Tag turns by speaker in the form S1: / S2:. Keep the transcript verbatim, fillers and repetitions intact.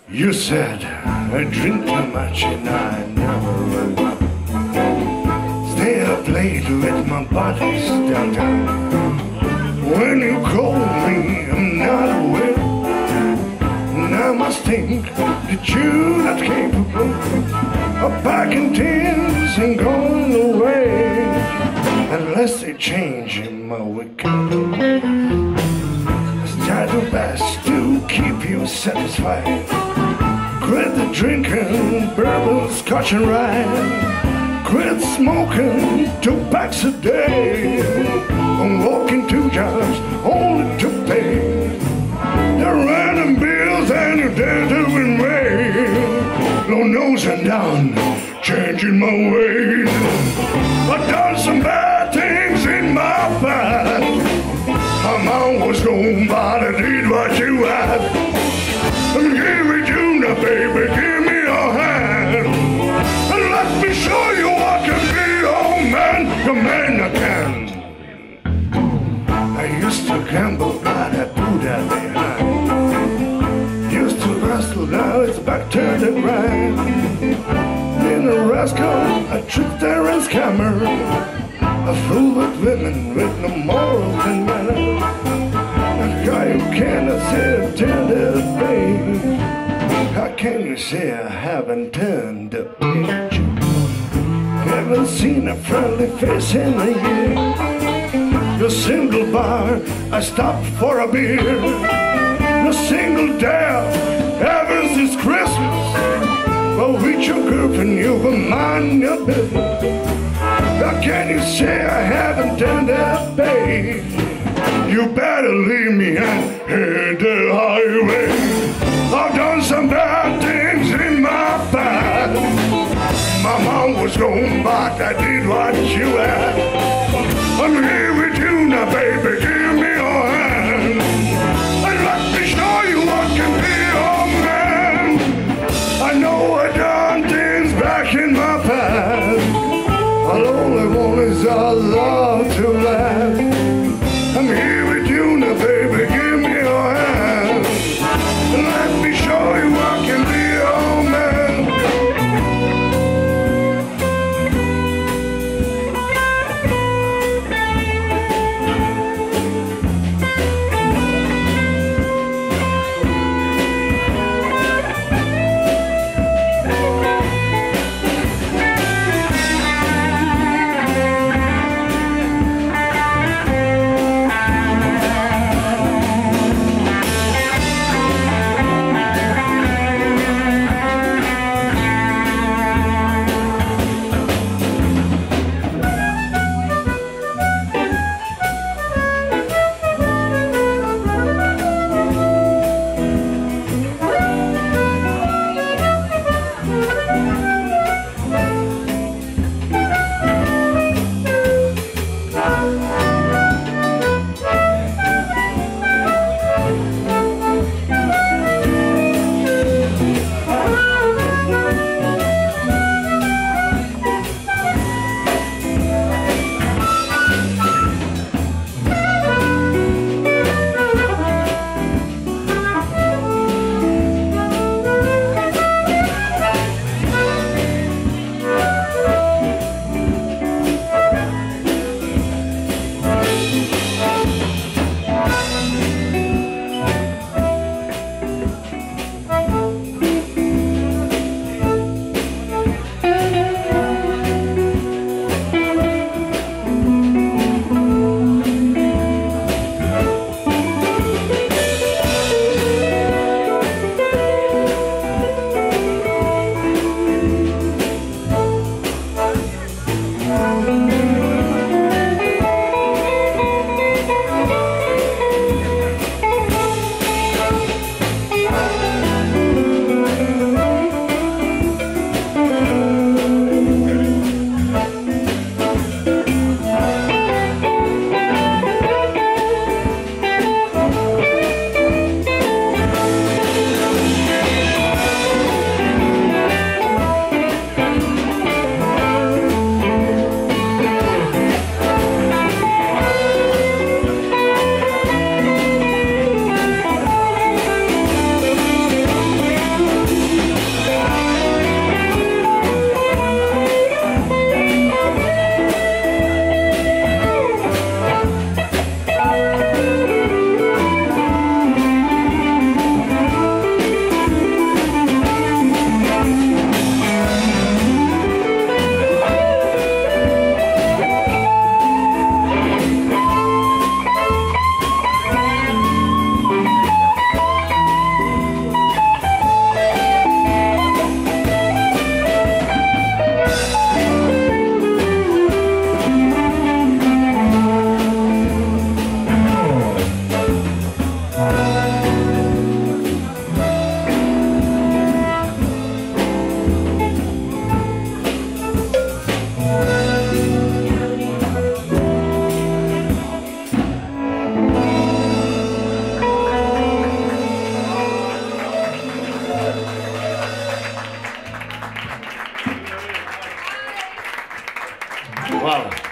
S1: You said I drink too much and I never will. Stay up late with my buddies downtown. When you call me, I'm not well. And I must think that you're not capable of packing tins and going away, unless they change in my wicked way. I try the best to keep you satisfied. Quit the drinking, bourbon, scotch and rye. Quit smoking two packs a day. I'm walking two jobs only to pay the random bills and your dental and way. No nosing down, changing my ways. I've done some bad things in my past. My mom was gone, but I did what you asked. And give it to now, baby, give me your hand. And let me show you what can be your man, the man I can. I used to gamble, but I do that behind. Used to wrestle, now it's back to the grind. In a rascal, a trickster and scammer, a fool with women with no morals and manners. A guy who cannot say a tender page. How can you say I haven't turned the page? Haven't seen a friendly face in a year. The single bar I stopped for a beer. The single dare ever since Christmas. But with your girlfriend you will mind your business. How can you say I haven't done that page? You better leave me and hit the highway. I've done some bad things in my past. My mom was gone, but I did what you asked. I'm here with you now, baby, give me your hand. And let me show you what can be your man. I know I done things back in my past. All I want is our love to last. I'm here with you now, baby, give me your hand. And let me show you I can be your man.
S2: Hvala.